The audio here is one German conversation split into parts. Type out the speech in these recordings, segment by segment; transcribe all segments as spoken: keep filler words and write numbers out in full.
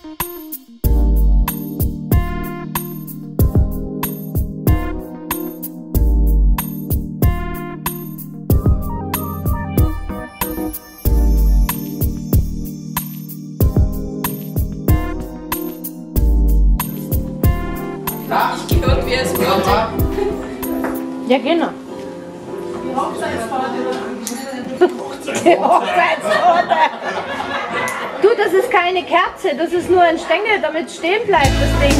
Ich gehört, wie es wollte. Ja, genau. Die Hochzeitstorte. Die Hochzeitstorte. Du, das ist keine Kerze, das ist nur ein Stängel, damit es stehen bleibt, das Ding.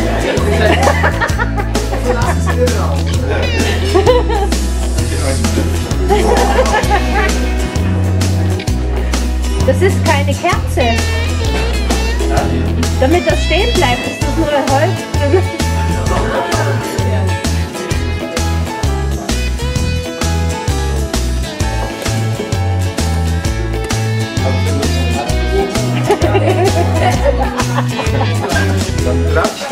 Das ist keine Kerze. Damit das stehen bleibt, ist das nur ein Holz. Dann klatscht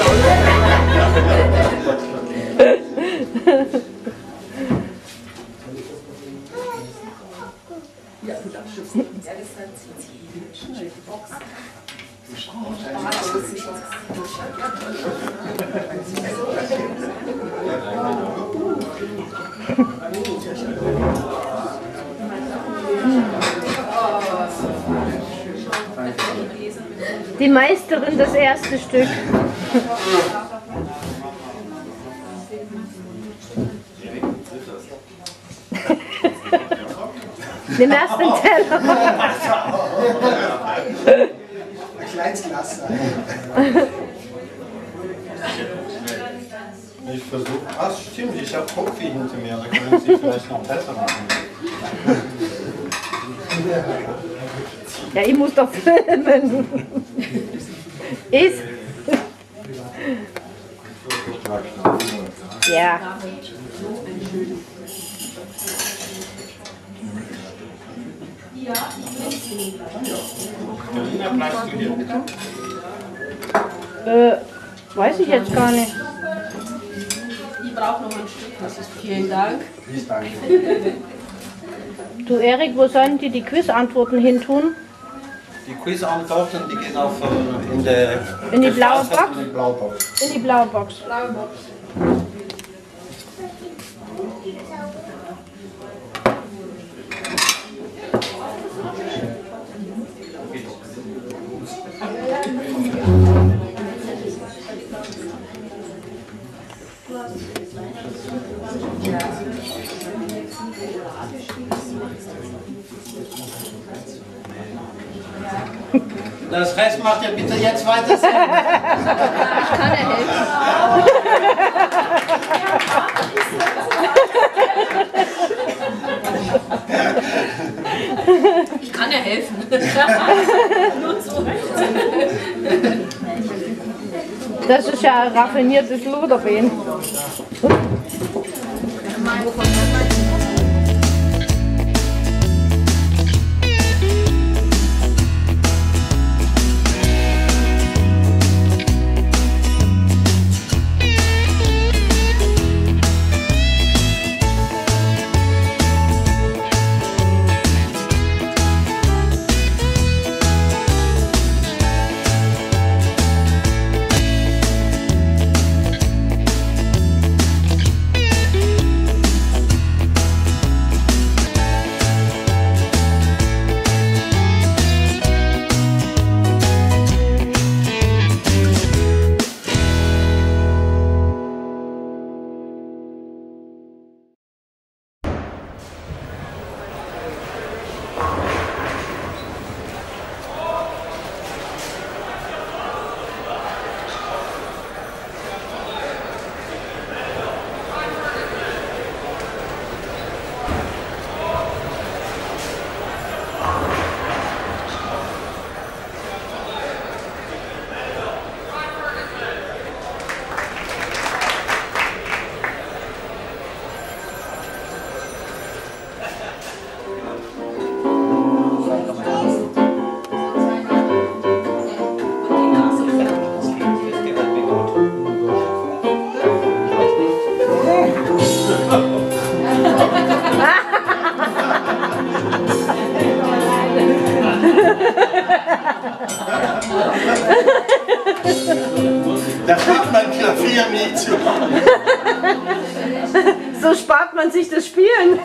Die Meisterin, das erste Stück. Nimm erst den Teller. ein kleines Glas sein. Ich versuche. Ah, stimmt, ich habe Kofi hinter mir, da können Sie vielleicht noch besser machen. Ja, ich muss doch filmen. Ist. Ja. Carolina, bleibst du hier bitte? Äh, weiß ich jetzt gar nicht. Ich brauche noch ein Stück. Das ist vielen Dank. Ich danke. Du Erik, wo sollen die die Quiz-Antworten hin tun? Die Quiz-Antworten, die gehen auf äh, in der In die blaue Box? In die blaue Box. In die blaue Box. Blaue Box. Das Rest macht ihr bitte jetzt weiter. Ich kann ja helfen. Ich kann ja helfen. Nur so. Das ist ja ein raffiniertes Luderbein. Da darf man Klavier nicht zu. So spart man sich das Spielen.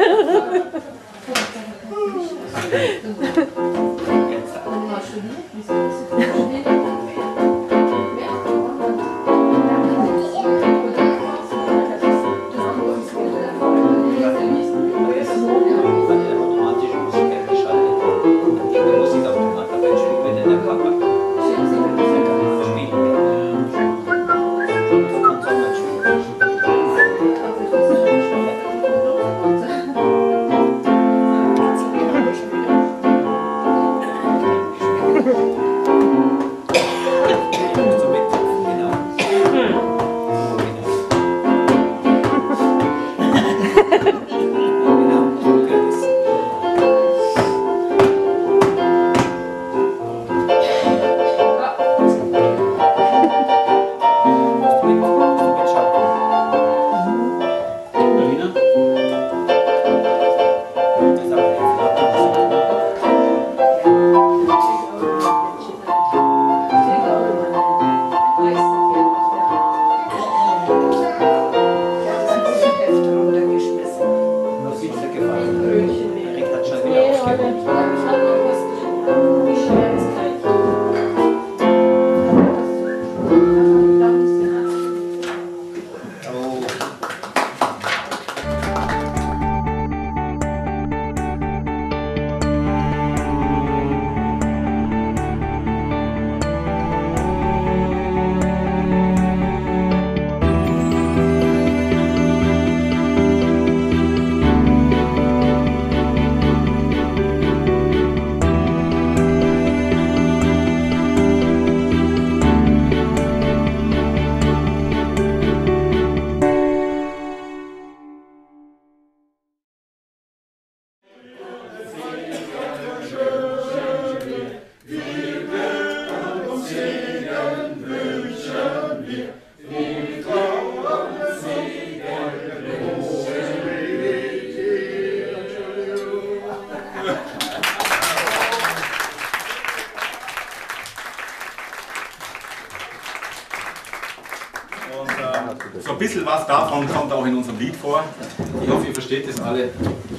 So ein bisschen was davon kommt auch in unserem Lied vor. Ich hoffe, ihr versteht das alle.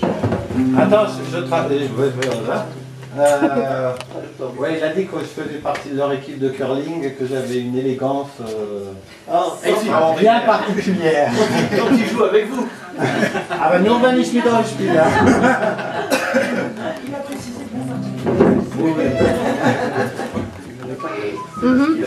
Attends, je traduis. Euh, ouais, il a dit que je faisais partie de leur équipe de curling et que j'avais une élégance euh, Oh, bien particulière. Donc il joue avec vous. Aber nur wenn ich mit euch spiele. Mhm.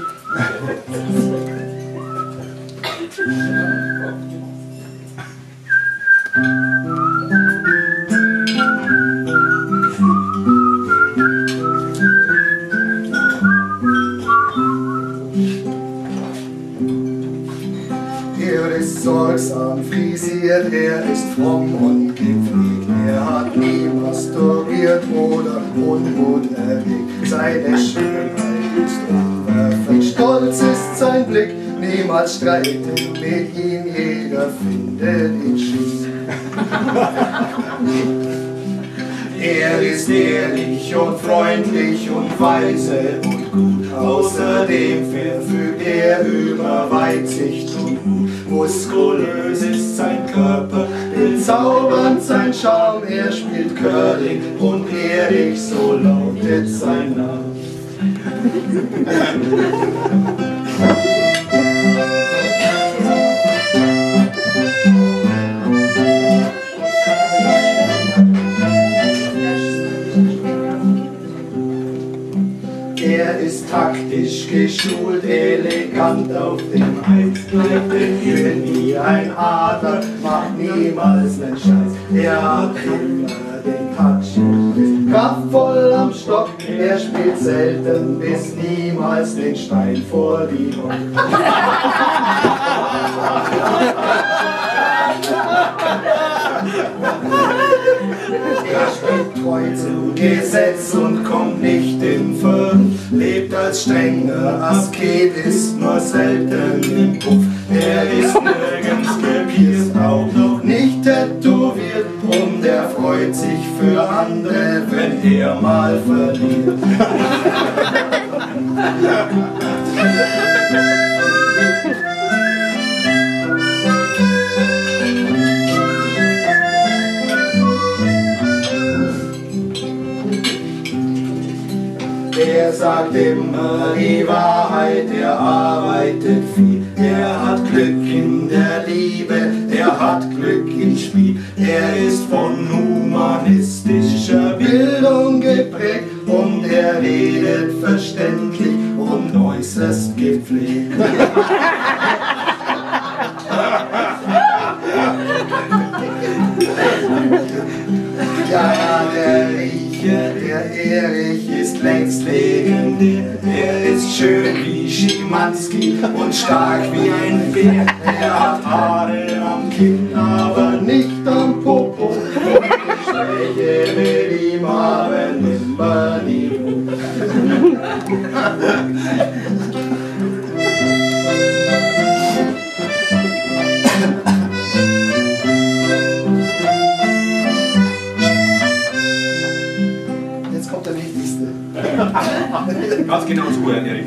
Er ist sorgsam frisiert, er ist fromm und gepflegt. Er hat nie masturbiert oder Unmut erregt. Seine Schönheit ist unverfälscht, stolz ist sein Blick. Niemals streiten mit ihm, jeder findet ihn schick. Er ist ehrlich und freundlich und weise und gut. Außerdem verfügt er über Weitsicht und Mut. Muskulös ist sein Körper, bezaubernd sein Charme. Er spielt Curling und ehrlich, so lautet sein Name. Er ist taktisch geschult, elegant auf dem Eis, bleibt in Höhen wie ein Adler, macht niemals nen Scheiß. Er hat immer den Touch, ist kraftvoll am Stock, er spielt selten bis niemals den Stein vor die Bock. Er steht treu zu Gesetz und kommt nicht in Verruf, lebt als strenger Asket, ist nur selten im Puff. Er ist nirgends gepierst, auch noch nicht tätowiert, und er freut sich für andere, wenn er mal verliert. Er sagt immer die Wahrheit, er arbeitet viel. Er hat Glück in der Liebe, er hat Glück im Spiel. Er ist von humanistischer Bildung geprägt und er redet verständlich und äußerst gepflegt. Ja, der Riecher, der Erich ist längst legendär. Er ist schön wie Schimanski und stark wie ein Bär. Er hat Haare am Kinn, aber nicht am Popo. Und ich spreche mit ihm, aber nimmer nie. Ganz genau so, Herr Erik.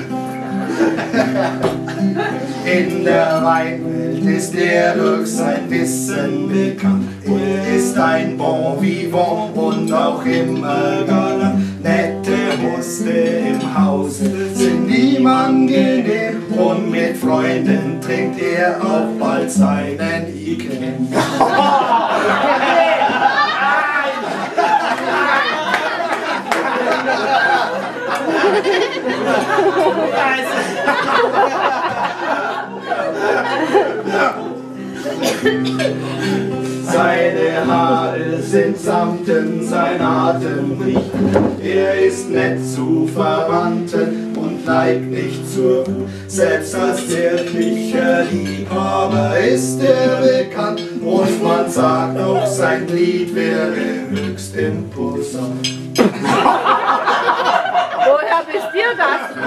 In der Weinwelt ist er durch sein Wissen bekannt. Er ist ein Bon Vivant und auch immer galant. Nette Huste im Hause sind ihm angenehm und mit Freunden trinkt er auch bald seinen Iken. Seine Haare sind Samten, sein Atem riecht. Er ist nett zu Verwandten und neigt nicht zur Wut. Selbst als zärtlicher Liebhaber ist er bekannt und man sagt auch, sein Lied wäre höchst imposant. Woher wisst ihr das?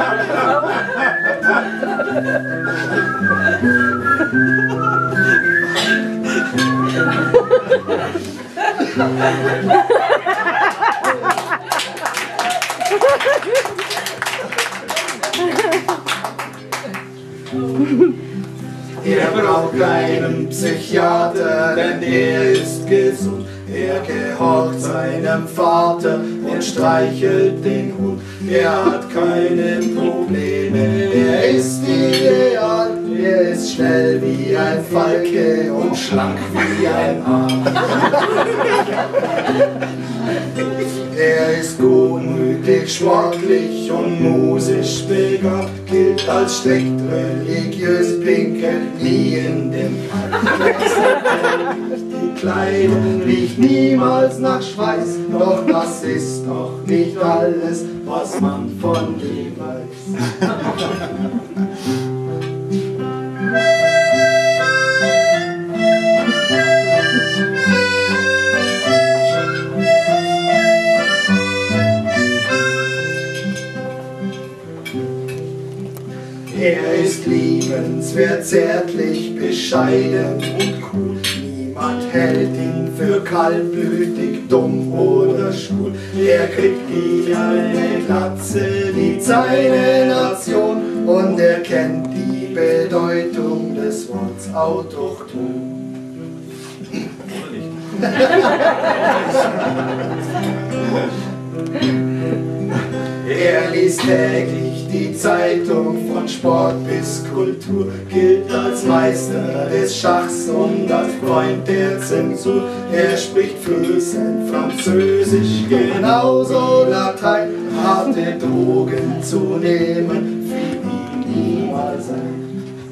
Er braucht keinen Psychiater, denn er ist gesund. Er gehorcht seinem Vater und streichelt den Hund. Er hat keine Probleme, er ist ideal. Er ist schnell wie ein Falke und schlank wie ein Hahn. Er ist gutmütig, sportlich und musisch begabt, gilt als strikt religiös, pinkelt nie in dem Park. Die Kleidung riecht niemals nach Schweiß, doch das ist noch nicht alles, was man von ihm weiß. Er ist liebenswert, zärtlich, bescheiden und cool. Niemand hält ihn für kaltblütig, dumm oder schwul. Er kriegt nie eine Glatze, liebt seine Nation und er kennt die Bedeutung des Wortes autochthon. Er liest täglich die Zeitung von Sport bis Kultur, gilt als Meister des Schachs und als Freund der Zensur. Er spricht fließend Französisch, genauso Latein, harte Drogen zu nehmen, für ihn niemals sein.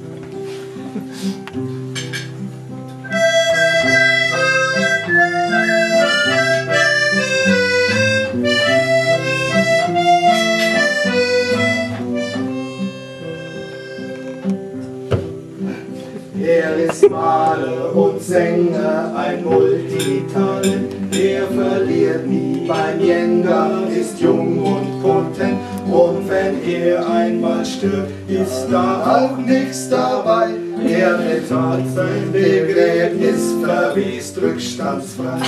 Er ist Maler und Sänger, ein Multitalent. Er verliert nie beim Jenga, ist jung und potent. Und wenn er einmal stirbt, ist da auch nichts dabei. Er bezahlt sein Begräbnis, verwiest rückstandsfrei.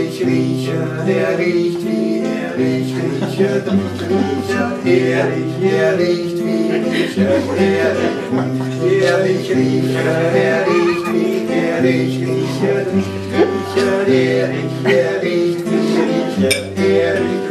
ich rieche, der riecht wie er riecht, rieche, rieche, rieche, er riecht, er riecht wie rieche, er riecht, er ich rieche, er riecht wie er riecht, rieche, rieche, er riecht, er riecht wie rieche, er riecht.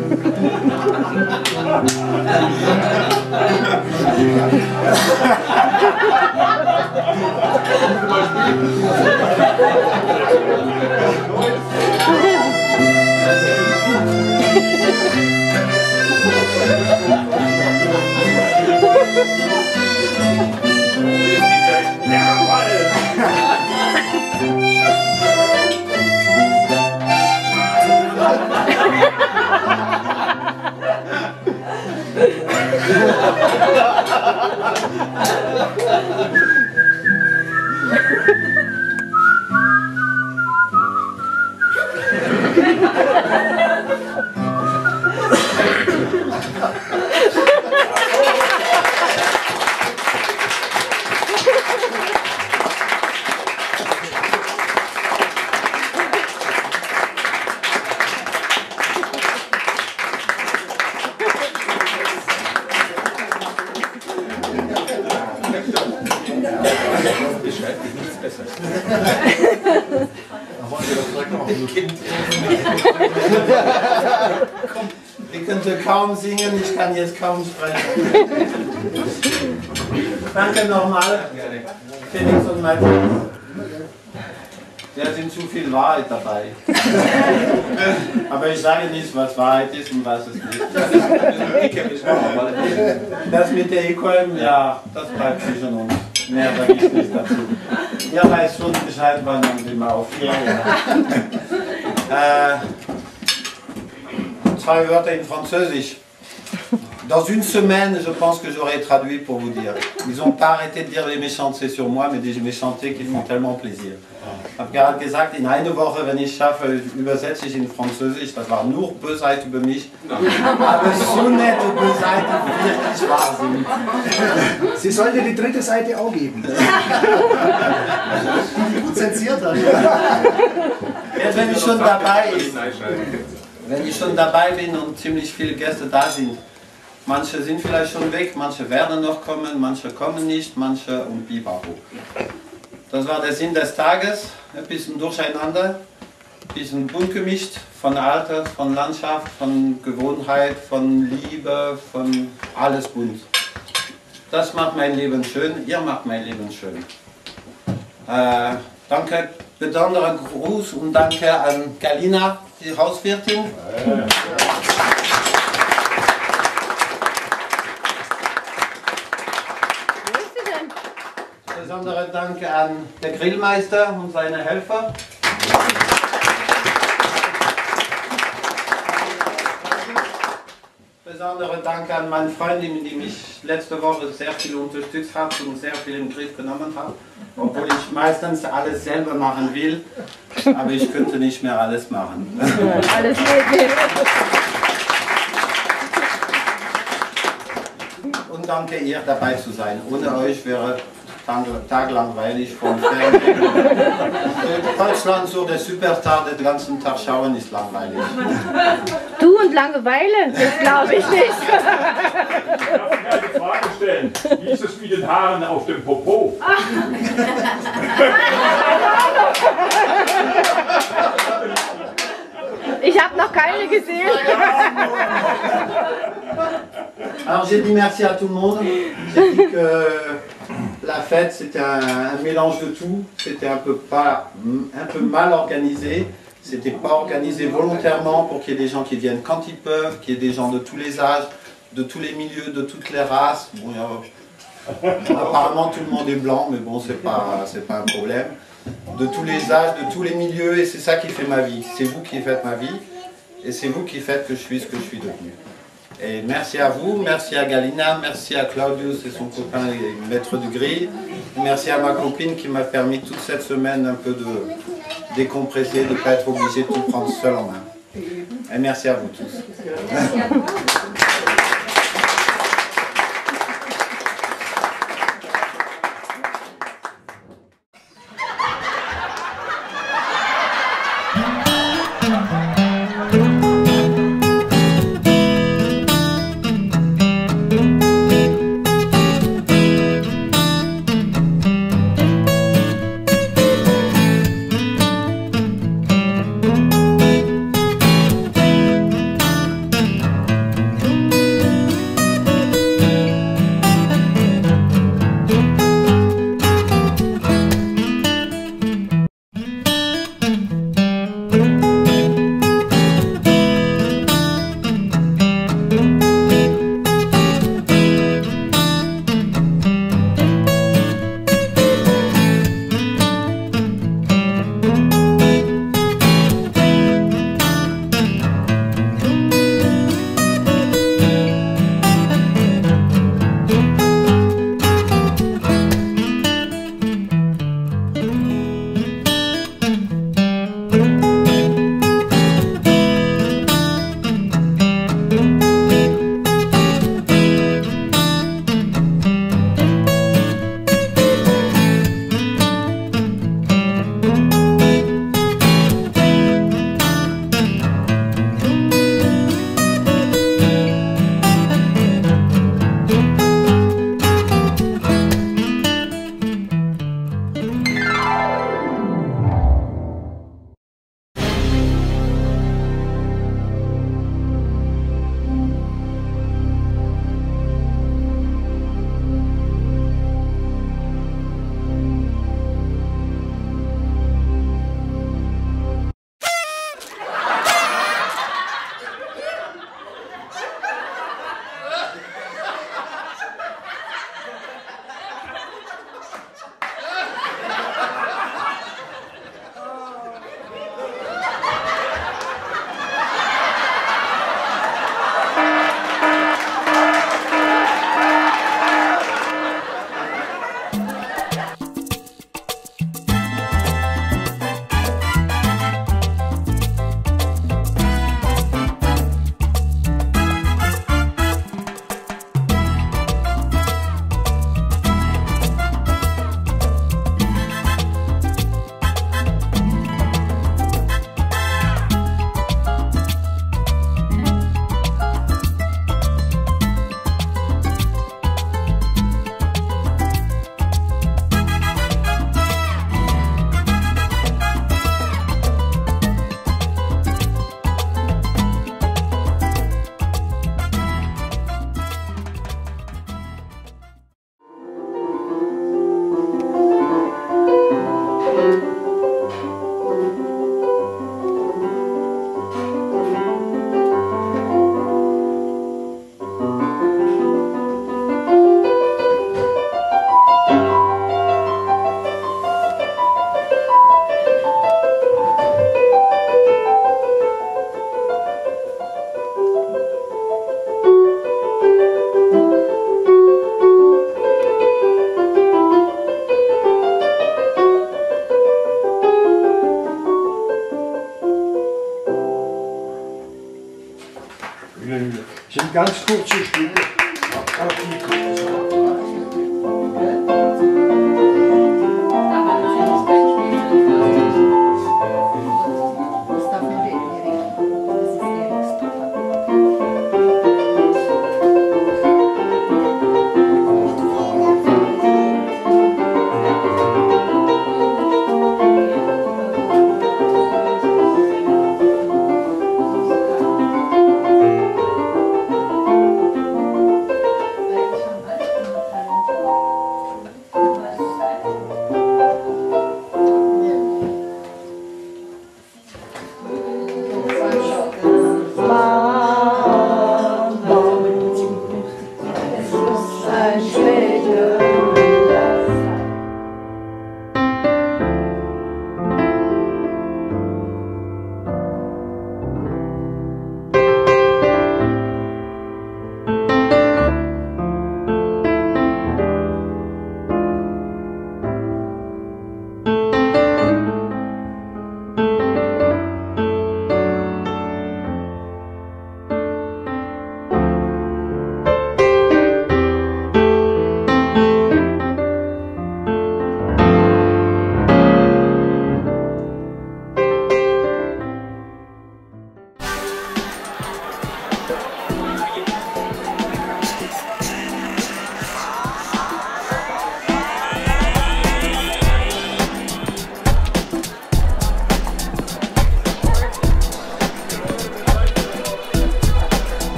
Ich könnte kaum singen, ich kann jetzt kaum sprechen. Danke nochmal, Felix und Matthias. Da sind zu viel Wahrheit dabei. Aber ich sage nicht, was Wahrheit ist und was es nicht. Das mit der Equalm, ja, das bleibt zwischen uns. Mehr sage ich nicht dazu. Ihr weiß schon Bescheid, wann man sie mal auf. Ja, ja. äh, Zwei Wörter in Französisch. Dans une semaine, je pense que j'aurai traduit pour vous dire. Ils n'ont pas arrêté de dire les méchancetés sur moi, mais des méchancetés qui font tellement plaisir. Ich habe gerade gesagt, in einer Woche, wenn ich schaffe, übersetze ich in Französisch. Das war nur Bösheit über mich. Aber so nette Bösheit, die wirklich wahr sind. Sie sollte die dritte Seite auch geben. Die gut zensiert hat. Jetzt, wenn ich schon dabei bin, wenn ich schon dabei bin und ziemlich viele Gäste da sind, manche sind vielleicht schon weg, manche werden noch kommen, manche kommen nicht, manche und Bibaho. Das war der Sinn des Tages, ein bisschen durcheinander, ein bisschen bunt gemischt, von Alter, von Landschaft, von Gewohnheit, von Liebe, von alles bunt. Das macht mein Leben schön, ihr macht mein Leben schön. Äh, danke, besonderer Gruß und danke an Galina, die Hauswirtin. Besonderen Dank an den Grillmeister und seine Helfer. Besonderen Dank an meine Freundin, die mich letzte Woche sehr viel unterstützt hat und sehr viel im Griff genommen hat. Obwohl ich meistens alles selber machen will, aber ich könnte nicht mehr alles machen. Alles möglich. Und danke ihr, dabei zu sein. Ohne euch wäre Tag langweilig vom Fernsehen. Deutschland so der Superstar, den ganzen Tag schauen ist langweilig. Du und Langeweile? Das glaube ich nicht. Ich darf Ihnen eine Frage stellen. Wie ist es mit den Haaren auf dem Popo? Ich habe noch keine gesehen. Alors j'ai dit merci à tout le monde. J'ai dit que la fête c'était un, un mélange de tout. C'était un peu pas, un peu mal organisé. C'était pas organisé volontairement pour qu'il y ait des gens qui viennent quand ils peuvent, qu'il y ait des gens de tous les âges, de tous les milieux, de toutes les races. Bon, euh, apparemment tout le monde est blanc, mais bon c'est pas, c'est pas un problème. De tous les âges, de tous les milieux, et c'est ça qui fait ma vie. C'est vous qui faites ma vie, et c'est vous qui faites que je suis ce que je suis devenu. Et merci à vous, merci à Galina, merci à Claudius et son copain et maître du grill. Merci à ma copine qui m'a permis toute cette semaine un peu de décompresser, de ne pas être obligé de tout prendre seul en main. Et merci à vous tous. sind ganz kurze Stücke. Auch die